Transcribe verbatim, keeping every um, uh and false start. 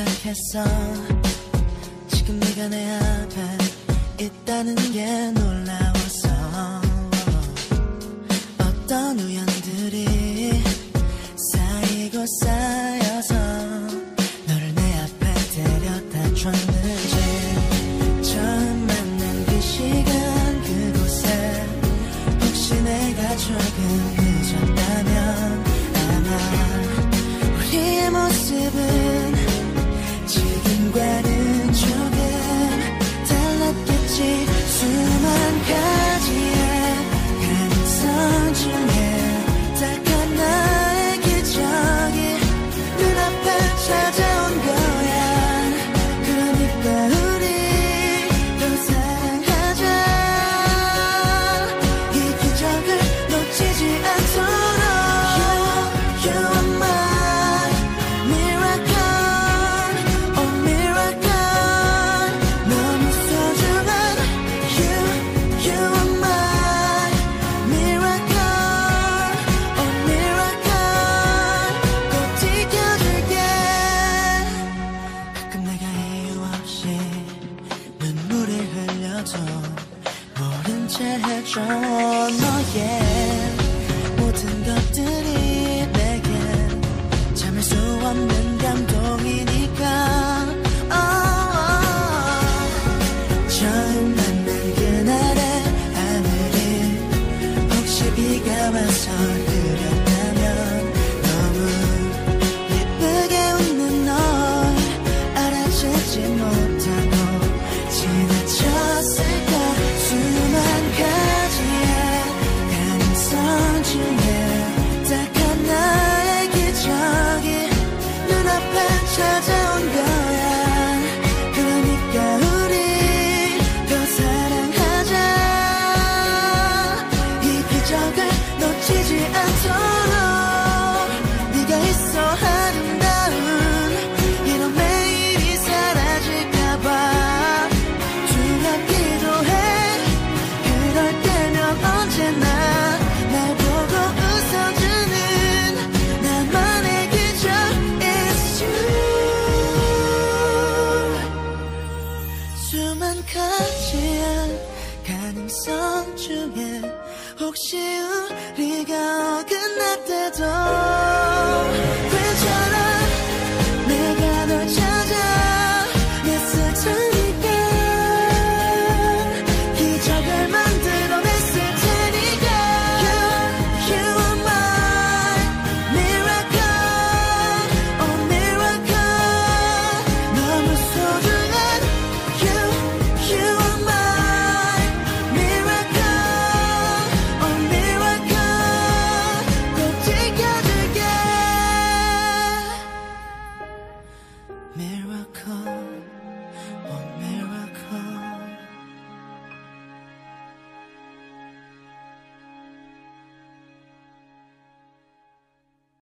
생각했어. 지금 네가 내 앞에 있다는 게 놀라웠어. 어떤 우연들이 쌓이고 쌓여서 너를 내 앞에 데려다 줬는지. 처음 만난 그 시간 그곳에 혹시 내가 조금 늦었다면 아마 우리의 모습은 지금과는 조금 달랐겠지. 수만 가지의 가능성 중에 딱 하나의 기적이 눈앞에 찾아온 거야. 그러니까 우리 더 사랑하자. 이 기적을 놓치지 않도록. You, you are my miracle, oh miracle. 너무 소중한 You, you are my miracle, oh miracle. 꼭 지켜줄게. 가끔 내가 이유 없이 눈물을 흘려도 모른 채 해줘. 너의 모든 것들이 내겐 참을 수 없는 감동이니까. oh, oh. 처음 만난 그날의 하늘이 혹시 비가 와서 흐렸다면 너무 예쁘게 웃는 널 알아채지 못하고 지나쳤을까. 수만 가지의 가능성 중에 딱 하나의 기적이 눈앞에 찾아온 거야. 그러니까 우리 더 사랑하자. 이 기적을 놓치지 않도록. 네가 있어 아름다운 이런 매일이 사라질까봐 두렵기도 해. 그럴 때면 언제나 날 보고 웃어주는 나만의 기적 is you. 수만 가지의 가능성 중에 혹시 우리가 어긋날 때도